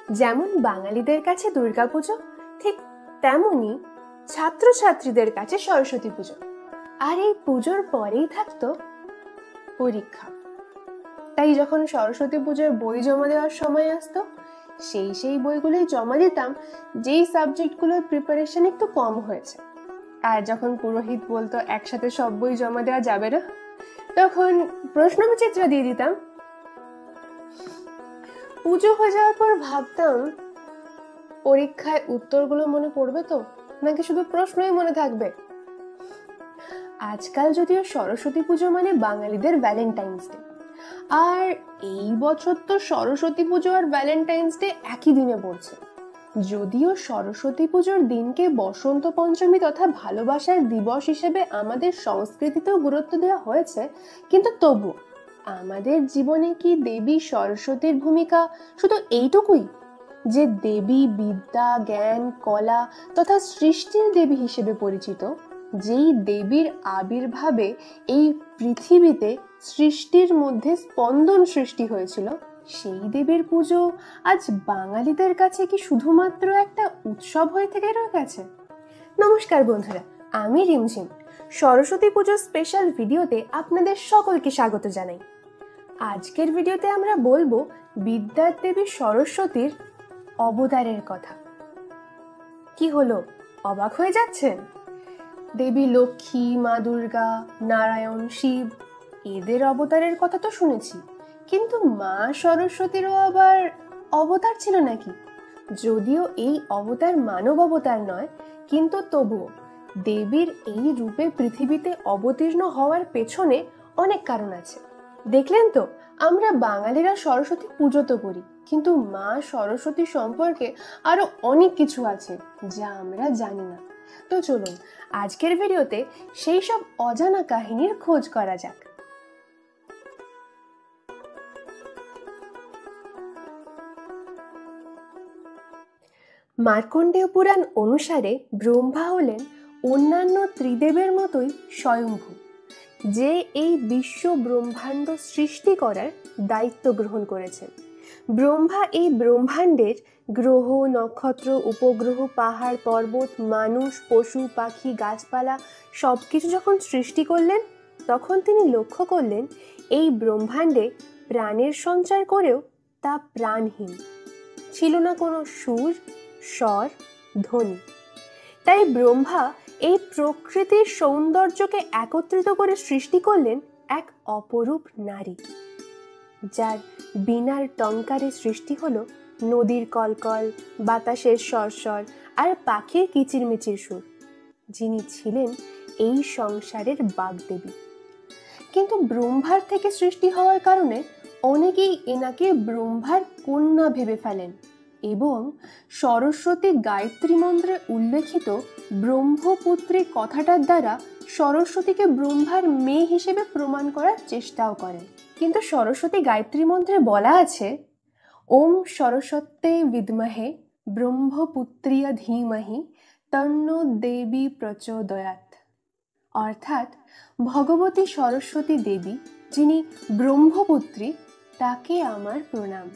যেমন বাঙালিদের কাছে দুর্গাপুজো, ঠিক তেমনি ছাত্রছাত্রীদের কাছে সরস্বতী পুজো। আর এই পুজোর পরেই থাকতো পরীক্ষা। তাই যখন সরস্বতী পুজোর বই জমা দেওয়ার সময় আসতো, সেই বইগুলোই জমা দিতাম যেই সাবজেক্টগুলোর প্রিপারেশন একটু কম হয়েছে। আর যখন পুরোহিত বলতো একসাথে সব বই জমা দেওয়া যাবে না, তখন প্রশ্নবিচিত্র দিয়ে দিতাম। পুজো হয়ে যাওয়ার পর ভাবতাম, পরীক্ষায় উত্তরগুলো মনে পড়বে তো, নাকি শুধু প্রশ্নই মনে থাকবে। আজকাল যদিও সরস্বতী পুজো মানে বাঙালিদের ভ্যালেন্টাইন্স ডে, আর এই বছর তো সরস্বতী পুজো আর ভ্যালেন্টাইন্স ডে একই দিনে পড়ছে। যদিও সরস্বতী পুজোর দিনকে বসন্ত পঞ্চমী তথা ভালোবাসার দিবস হিসেবে আমাদের সংস্কৃতিতেও গুরুত্ব দেওয়া হয়েছে, কিন্তু তবু আমাদের জীবনে কি দেবী সরস্বতীর ভূমিকা শুধু এইটুকুই, যে দেবী বিদ্যা, জ্ঞান, কলা তথা সৃষ্টির দেবী হিসেবে পরিচিত, যেই দেবীর আবির্ভাবে এই পৃথিবীতে সৃষ্টির মধ্যে স্পন্দন সৃষ্টি হয়েছিল, সেই দেবীর পুজো আজ বাঙালিদের কাছে কি শুধুমাত্র একটা উৎসব হয়ে থেকে রয়ে গেছে? নমস্কার বন্ধুরা, আমি রিমঝিম। সরস্বতী পুজোর স্পেশাল ভিডিওতে আপনাদের সকলকে স্বাগত জানাই। আজকের ভিডিওতে আমরা বলবো বিদ্যার দেবী সরস্বতীর অবতারের কথা। কি হলো, অবাক হয়ে যাচ্ছেন? দেবী লক্ষ্মী, মা দুর্গা, নারায়ণ, শিব এদের অবতারের কথা তো শুনেছি, কিন্তু মা সরস্বতীরও আবার অবতার ছিল নাকি? যদিও এই অবতার মানব অবতার নয়, কিন্তু তবুও দেবীর এই রূপে পৃথিবীতে অবতীর্ণ হওয়ার পেছনে অনেক কারণ আছে। দেখলেন তো, আমরা বাঙালিরা সরস্বতী পুজো তো করি, কিন্তু মা সরস্বতী সম্পর্কে আরো অনেক কিছু আছে যা আমরা জানি না। তো চলুন আজকের ভিডিওতে সেই সব অজানা কাহিনীর খোঁজ করা যাক। মার্কণ্ডেয় পুরাণ অনুসারে ব্রহ্মা হলেন অন্যান্য ত্রিদেবের মতোই স্বয়ম্ভু, যে এই বিশ্ব ব্রহ্মাণ্ড সৃষ্টি করার দায়িত্ব গ্রহণ করেছেন। ব্রহ্মা এই ব্রহ্মাণ্ডের গ্রহ, নক্ষত্র, উপগ্রহ, পাহাড়, পর্বত, মানুষ, পশু, পাখি, গাছপালা সবকিছু যখন সৃষ্টি করলেন, তখন তিনি লক্ষ্য করলেন এই ব্রহ্মাণ্ডে প্রাণের সঞ্চার করেও তা প্রাণহীন ছিল না কোনো সুর, স্বর, ধ্বনি। তাই ব্রহ্মা এই প্রকৃতির সৌন্দর্যকে একত্রিত করে সৃষ্টি করলেন এক অপরূপ নারী, যার বীণার টঙ্কারে সৃষ্টি হলো নদীর কলকল, বাতাসের সরসর আর পাখির কিচিরমিচির সুর, যিনি ছিলেন এই সংসারের বাগদেবী। কিন্তু ব্রহ্মার থেকে সৃষ্টি হওয়ার কারণে অনেকেই এনাকে ব্রহ্মার কন্যা ভেবে ফেলেন এবং সরস্বতী গায়ত্রী মন্ত্রে উল্লেখিত ব্রহ্মপুত্রী কথাটার দ্বারা সরস্বতীকে ব্রহ্মার মেয়ে হিসেবে প্রমাণ করার চেষ্টাও করেন। কিন্তু সরস্বতী গায়ত্রী মন্ত্রে বলা আছে, ওম সরস্বত্যে বিদ্মহে ব্রহ্মপুত্রিয় ধীমহি তন্নো দেবী প্রচোদয়াৎ। অর্থাৎ ভগবতী সরস্বতী দেবী, যিনি ব্রহ্মপুত্রী, তাকে আমার প্রণাম।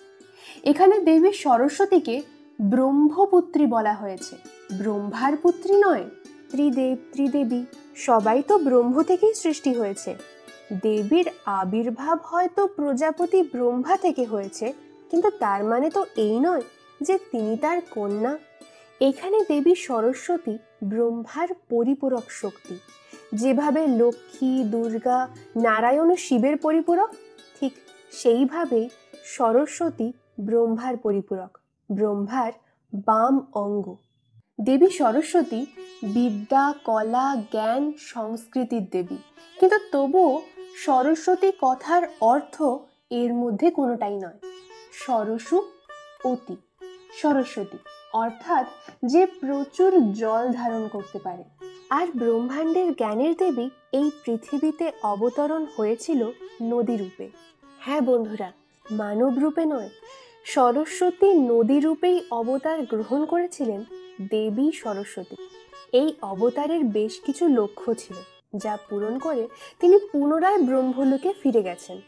এখানে দেবী সরস্বতীকে ব্রহ্মপুত্রী বলা হয়েছে, ব্রহ্মার পুত্রী নয়। ত্রিদেব, ত্রিদেবী সবাই তো ব্রহ্ম থেকেই সৃষ্টি হয়েছে। দেবীর আবির্ভাব হয়তো প্রজাপতি ব্রহ্মা থেকে হয়েছে, কিন্তু তার মানে তো এই নয় যে তিনি তার কন্যা। এখানে দেবী সরস্বতী ব্রহ্মার পরিপূরক শক্তি। যেভাবে লক্ষ্মী, দুর্গা, নারায়ণ ও শিবের পরিপূরক, ঠিক সেইভাবেই সরস্বতী ব্রহ্মার পরিপূরক, ব্রহ্মার বাম অঙ্গ। দেবী সরস্বতী বিদ্যা, কলা, জ্ঞান, সংস্কৃতির দেবী, কিন্তু তবুও সরস্বতী কথার অর্থ এর মধ্যে কোনোটাই নয়। সরসু অতি, সরস্বতী অর্থাৎ যে প্রচুর জল ধারণ করতে পারে। আর ব্রহ্মাণ্ডের জ্ঞানের দেবী এই পৃথিবীতে অবতরণ হয়েছিল নদী রূপে। হ্যাঁ বন্ধুরা, মানব রূপে নয়, সরস্বতী নদী রূপেই অবতার গ্রহণ করেছিলেন দেবী সরস্বতী। এই অবতারের বেশ কিছু লক্ষ্য ছিল, যা পূরণ করে তিনি পুনরায় ব্রহ্মলোকে ফিরে গেছেন।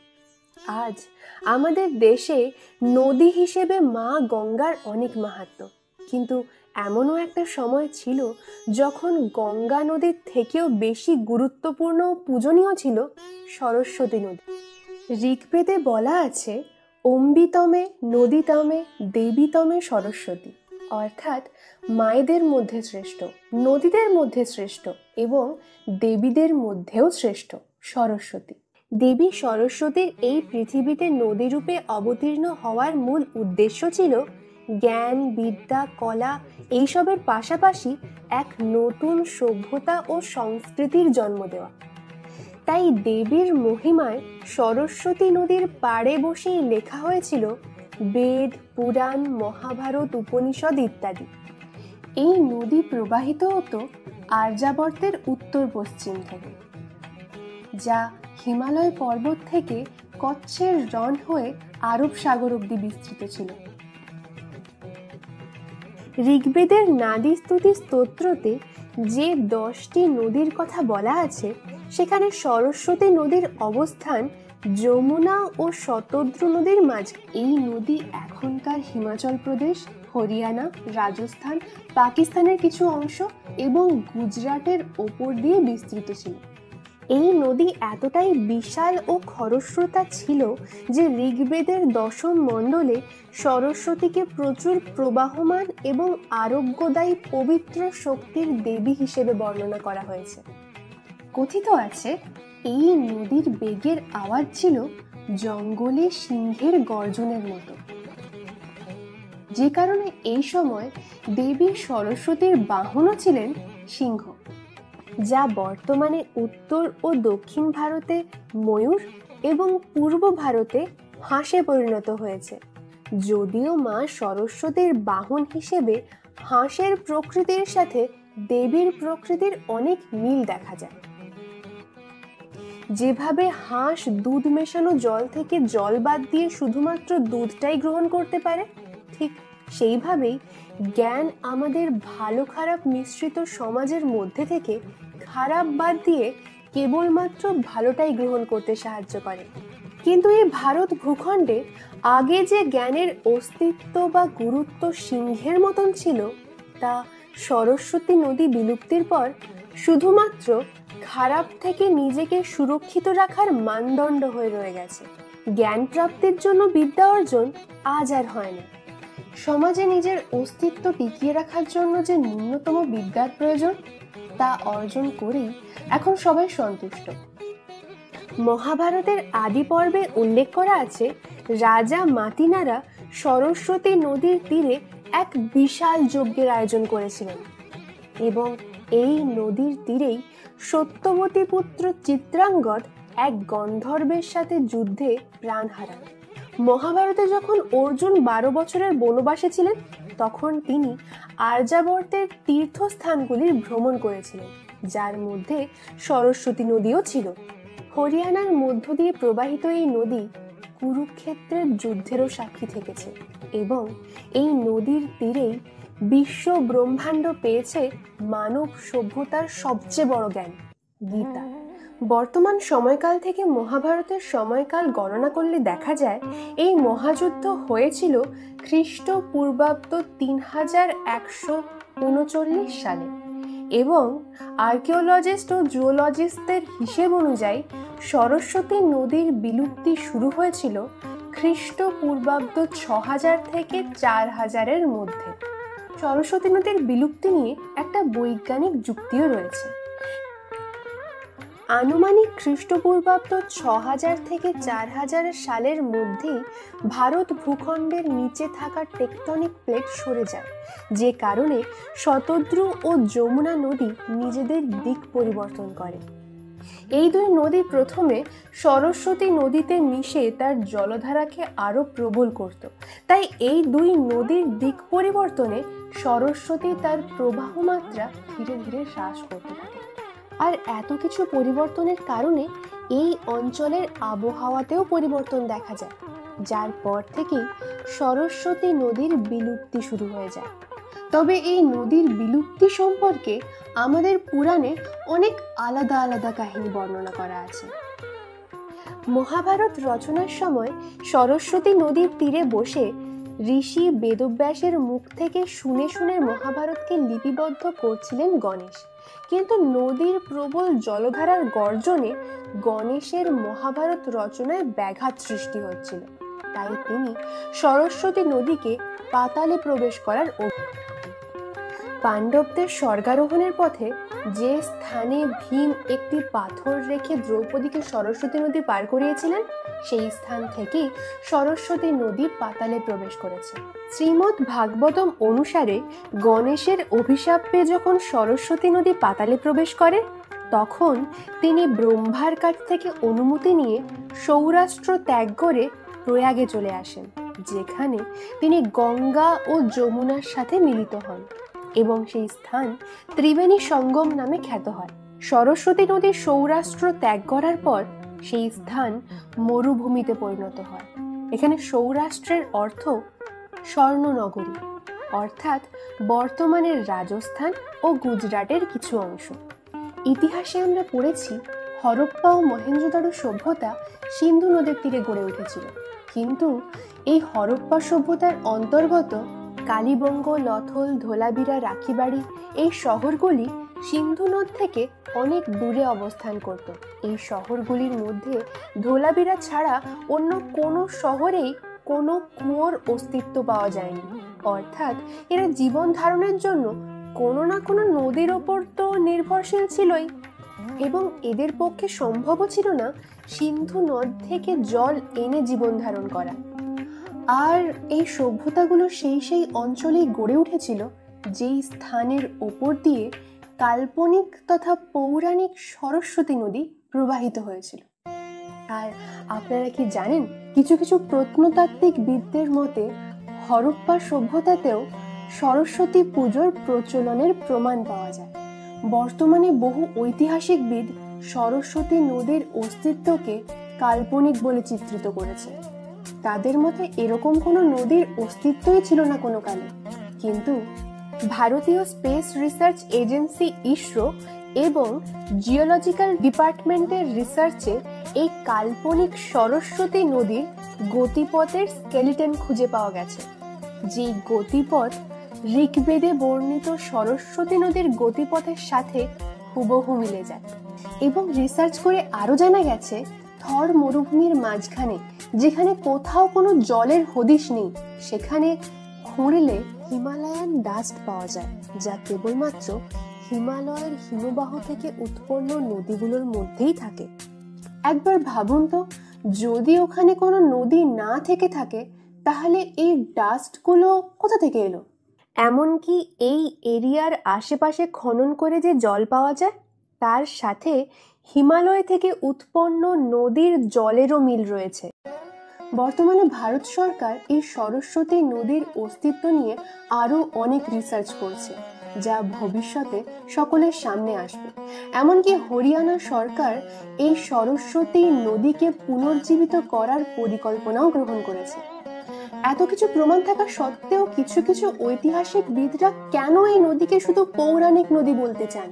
আজ আমাদের দেশে নদী হিসেবে মা গঙ্গার অনেক মাহাত্ম্য, কিন্তু এমনও একটা সময় ছিল যখন গঙ্গা নদীর থেকেও বেশি গুরুত্বপূর্ণ ও পূজনীয় ছিল সরস্বতী নদী। ঋগ্বেদে বলা আছে, অম্বিতমে নদীতমে দেবীতমে সরস্বতী, অর্থাৎ মায়েদের মধ্যে শ্রেষ্ঠ, নদীদের মধ্যে শ্রেষ্ঠ এবং দেবীদের মধ্যেও শ্রেষ্ঠ সরস্বতী। দেবী সরস্বতীর এই পৃথিবীতে নদীরূপে অবতীর্ণ হওয়ার মূল উদ্দেশ্য ছিল জ্ঞান, বিদ্যা, কলা এইসবের পাশাপাশি এক নতুন সভ্যতা ও সংস্কৃতির জন্ম দেওয়া। তাই দেবীর মহিমায় সরস্বতী নদীর পাড়ে বসেই লেখা হয়েছিল বেদ, পুরাণ, মহাভারত, উপনিষদ ইত্যাদি। এই নদী প্রবাহিত হতো আর্যাবর্তের উত্তর পশ্চিম থেকে, যা হিমালয় পর্বত থেকে কচ্ছের রণ হয়ে আরব সাগর অবধি বিস্তৃত ছিল। ঋগ্বেদের নাদী স্তুতি স্তোত্রতে যে 10টি নদীর কথা বলা আছে, সেখানে সরস্বতী নদীর অবস্থান যমুনা ও শতদ্রু নদীর মাঝে। এই নদী এখনকার হিমাচল প্রদেশ, হরিয়ানা, রাজস্থান, পাকিস্তানের কিছু অংশ এবং গুজরাটের ওপর দিয়ে বিস্তৃত ছিল। এই নদী এতটাই বিশাল ও খরস্রোতা ছিল যে ঋগ্বেদের 10ম মণ্ডলে সরস্বতীকে প্রচুর প্রবাহমান এবং আরোগ্যদায়ী পবিত্র শক্তির দেবী হিসেবে বর্ণনা করা হয়েছে। কথিত আছে, এই নদীর বেগের আওয়াজ ছিল জঙ্গলে সিংহের গর্জনের মতো, যে কারণে এই সময় দেবী সরস্বতীর বাহনও ছিলেন সিংহ, যা বর্তমানে উত্তর ও দক্ষিণ ভারতে ময়ূর এবং পূর্ব ভারতে হাঁসে পরিণত হয়েছে। যদিও মা সরস্বতীর বাহন হিসেবে হাঁসের প্রকৃতির সাথে দেবীর প্রকৃতির অনেক মিল দেখা যায়। যেভাবে হাঁস দুধ মেশানো জল থেকে জল বাদ দিয়ে শুধুমাত্র দুধটাই গ্রহণ করতে পারে, ঠিক সেইভাবেই জ্ঞান আমাদের ভালো খারাপ মিশ্রিত সমাজের মধ্যে থেকে খারাপ বাদ দিয়ে কেবলমাত্র ভালোটাই গ্রহণ করতে সাহায্য করে। কিন্তু এই ভারত ভূখণ্ডে আগে যে জ্ঞানের অস্তিত্ব বা গুরুত্ব সিংহের মতন ছিল, তা সরস্বতী নদী বিলুপ্তির পর শুধুমাত্র খারাপ থেকে নিজেকে সুরক্ষিত রাখার মানদণ্ড হয়ে রয়ে গেছে। জ্ঞান প্রাপ্তির জন্য বিদ্যা অর্জন আজ আর হয় না। সমাজে নিজের অস্তিত্ব টিকিয়ে রাখার জন্য যে ন্যূনতম বিদ্যার প্রয়োজন, তা অর্জন করেই এখন সবাই সন্তুষ্ট। মহাভারতের আদি পর্বে উল্লেখ করা আছে, রাজা মাতিনারা সরস্বতী নদীর তীরে এক বিশাল যজ্ঞের আয়োজন করেছিলেন এবং এই নদীর তীরেই সত্যবতী পুত্র চিত্রাঙ্গদ এক গন্ধর্বের সাথে যুদ্ধে প্রাণ হারান। মহাভারতে যখন অর্জুন 12 বছরের বনবাসে ছিলেন, তখন তিনি আর্যাবর্তের তীর্থস্থানগুলির ভ্রমণ করেছিলেন, যার মধ্যে সরস্বতী নদীও ছিল। হরিয়ানার মধ্য দিয়ে প্রবাহিত এই নদী কুরুক্ষেত্রের যুদ্ধেরও সাক্ষী থেকেছে এবং এই নদীর তীরেই বিশ্ব ব্রহ্মাণ্ড পেয়েছে মানব সভ্যতার সবচেয়ে বড় জ্ঞান, গীতা। বর্তমান সময়কাল থেকে মহাভারতের সময়কাল গণনা করলে দেখা যায়, এই মহাযুদ্ধ হয়েছিল খ্রিস্টপূর্বাব্দ 3139 সালে এবং আর্কিওলজিস্ট ও জুওলজিস্টদের হিসেব অনুযায়ী সরস্বতী নদীর বিলুপ্তি শুরু হয়েছিল খ্রিস্টপূর্বাব্দ 6000 থেকে 4000-এর মধ্যে। সরস্বতী নদীর বিলুপ্তি নিয়ে একটা বৈজ্ঞানিক যুক্তিও রয়েছে। আনুমানিক খ্রিস্টপূর্বাব্দ 6000 থেকে 4000 সালের মধ্যেই ভারত ভূখণ্ডের নিচে থাকা টেকটনিক প্লেট সরে যায়, যে কারণে শতদ্রু ও যমুনা নদী নিজেদের দিক পরিবর্তন করে। এই দুই নদী প্রথমে সরস্বতী নদীতে মিশে তার জলধারাকে আরো প্রবল করত। তাই এই দুই নদীর দিক পরিবর্তনে সরস্বতী তার প্রবাহ মাত্রা ধীরে ধীরে হ্রাস করতে থাকে। আর এত কিছু পরিবর্তনের কারণে এই অঞ্চলের আবহাওয়াতেও পরিবর্তন দেখা যায়, যার পর থেকেই সরস্বতী নদীর বিলুপ্তি শুরু হয়ে যায়। তবে এই নদীর বিলুপ্তি সম্পর্কে আমাদের পুরাণে অনেক আলাদা আলাদা কাহিনী বর্ণনা করা আছে। মহাভারত রচনার সময় সরস্বতী নদীর তীরে বসে ঋষি বেদব্যাসের মুখ থেকে শুনে শুনে মহাভারতকে লিপিবদ্ধ করছিলেন গণেশ। কিন্তু নদীর প্রবল জলধারার গর্জনে গণেশের মহাভারত রচনায় ব্যাঘাত সৃষ্টি হচ্ছিল। তাই তিনি সরস্বতী নদীকে পাতালে প্রবেশ করার পাণ্ডবদের স্বর্গারোহণের পথে যে স্থানে ভীম একটি পাথর রেখে দ্রৌপদীকে সরস্বতী নদী পার করিয়েছিলেন, সেই স্থান থেকেই সরস্বতী নদী পাতালে প্রবেশ করেছে। শ্রীমদ্ ভাগবতম অনুসারে গণেশের অভিশাপ পেয়ে যখন সরস্বতী নদী পাতালে প্রবেশ করে, তখন তিনি ব্রহ্মার কাছ থেকে অনুমতি নিয়ে সৌরাষ্ট্র ত্যাগ করে প্রয়াগে চলে আসেন, যেখানে তিনি গঙ্গা ও যমুনার সাথে মিলিত হন এবং সেই স্থান ত্রিবেণী সঙ্গম নামে খ্যাত হয়। সরস্বতী নদীর সৌরাষ্ট্র ত্যাগ করার পর সেই স্থান মরুভূমিতে পরিণত হয়। এখানে সৌরাষ্ট্রের অর্থ স্বর্ণনগরী, অর্থাৎ বর্তমানের রাজস্থান ও গুজরাটের কিছু অংশ। ইতিহাসে আমরা পড়েছি হরপ্পা ও মহেঞ্জোদারো সভ্যতা সিন্ধু নদের তীরে গড়ে উঠেছিল, কিন্তু এই হরপ্পা সভ্যতার অন্তর্গত কালীবঙ্গ, লথল, ধোলাবিরা, রাখিবাড়ি এই শহরগুলি সিন্ধু নদ থেকে অনেক দূরে অবস্থান করত। এই শহরগুলির মধ্যে ধোলাবিরা ছাড়া অন্য কোনো শহরেই কোনো কুয়োর অস্তিত্ব পাওয়া যায়নি, অর্থাৎ এরা জীবন ধারণের জন্য কোনো না কোনো নদীর ওপর তো নির্ভরশীল ছিলই, এবং এদের পক্ষে সম্ভবও ছিল না সিন্ধু নদ থেকে জল এনে জীবন ধারণ করা। আর এই সভ্যতাগুলো সেই অঞ্চলেই গড়ে উঠেছিল যেই স্থানের ওপর দিয়ে কাল্পনিক তথা পৌরাণিক সরস্বতী নদী প্রবাহিত হয়েছিল। আর আপনারা কি জানেন, কিছু কিছু প্রত্নতাত্ত্বিক বিদদের মতে হরপ্পা সভ্যতাতেও সরস্বতী পুজোর প্রচলনের প্রমাণ পাওয়া যায়। বর্তমানে বহু ঐতিহাসিকবিদ সরস্বতী নদীর অস্তিত্বকে কাল্পনিক বলে চিত্রিত করেছে। তাদের মতে এরকম কোনো নদীর অস্তিত্বই ছিল না কোনো কালে, কিন্তু ভারতীয় স্পেস রিসার্চ এজেন্সি ইসরো এবং জিওলজিক্যাল ডিপার্টমেন্টের রিসার্চে এই কাল্পনিক সরস্বতী নদীর গতিপথের স্কেলিটন খুঁজে পাওয়া গেছে। যেই গতিপথ ঋগ্বেদে বর্ণিত সরস্বতী নদীর গতিপথের সাথে হুবহু মিলে যায়। এবং রিসার্চ করে আরো জানা গেছে, থর মরুভূমির মাঝখানে যেখানে কোথাও কোনো জলের হদিশ নেই, সেখানে খুঁড়লে হিমালয়ান ডাস্ট পাওয়া যায়, যা কেবলমাত্র হিমালয়ের হিমবাহ থেকে উৎপন্ন নদীগুলোর মধ্যেই থাকে। একবার ভাবুন তো, যদি ওখানে কোনো নদী না থেকে থাকে, তাহলে এই ডাস্টগুলো কোথা থেকে এলো? এমনকি এই এরিয়ার আশেপাশে খনন করে যে জল পাওয়া যায়, তার সাথে হিমালয় থেকে উৎপন্ন নদীর জলেরও মিল রয়েছে। বর্তমানে ভারত সরকার এই সরস্বতী নদীর অস্তিত্ব নিয়ে আরও অনেক রিসার্চ করছে, যা ভবিষ্যতে সকলের সামনে আসবে। এমনকি হরিয়ানা সরকার এই সরস্বতী নদীকে পুনর্জীবিত করার পরিকল্পনাও গ্রহণ করেছে। এত কিছু প্রমাণ থাকা সত্ত্বেও কিছু কিছু ঐতিহাসিকবিদরা কেন এই নদীকে শুধু পৌরাণিক নদী বলতে চান?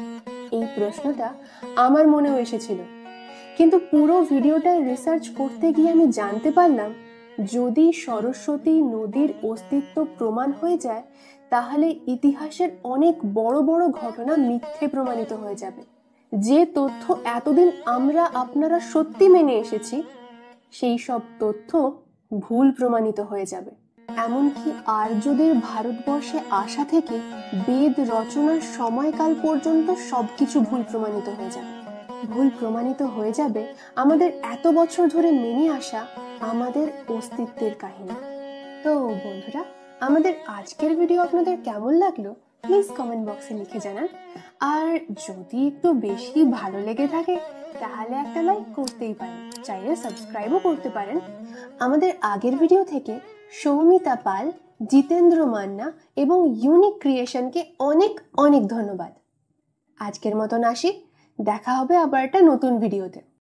এই প্রশ্নটা আমার মনেও এসেছিল, কিন্তু পুরো ভিডিওটা রিসার্চ করতে গিয়ে আমি জানতে পারলাম, যদি সরস্বতী নদীর অস্তিত্ব প্রমাণ হয়ে যায়, তাহলে ইতিহাসের অনেক বড় বড় ঘটনা মিথ্যে প্রমাণিত হয়ে যাবে। যে তথ্য এতদিন আপনারা সত্যি মেনে এসেছি, সেই সব তথ্য ভুল প্রমাণিত হয়ে যাবে। এমনকি আর্যদের ভারতবর্ষে আসা থেকে বেদ রচনার সময়কাল পর্যন্ত সবকিছু ভুল প্রমাণিত হয়ে যাবে। ভুল প্রমাণিত হয়ে যাবে আমাদের এত বছর ধরে মেনে আসা আমাদের অস্তিত্বের কাহিনী। তো বন্ধুরা, আমাদের আজকের ভিডিও আপনাদের কেমন লাগলো প্লিজ কমেন্ট বক্সে লিখে জানান। আর যদি একটু বেশি ভালো লেগে থাকে তাহলে একটা লাইক করতেই পারেন, চাইলে সাবস্ক্রাইবও করতে পারেন। আমাদের আগের ভিডিও থেকে সৌমিতা পাল, জিতেন্দ্র মান্না এবং ইউনিক ক্রিয়েশনকে অনেক অনেক ধন্যবাদ। আজকের মতন আসি, দেখা হবে আবার একটা নতুন ভিডিওতে।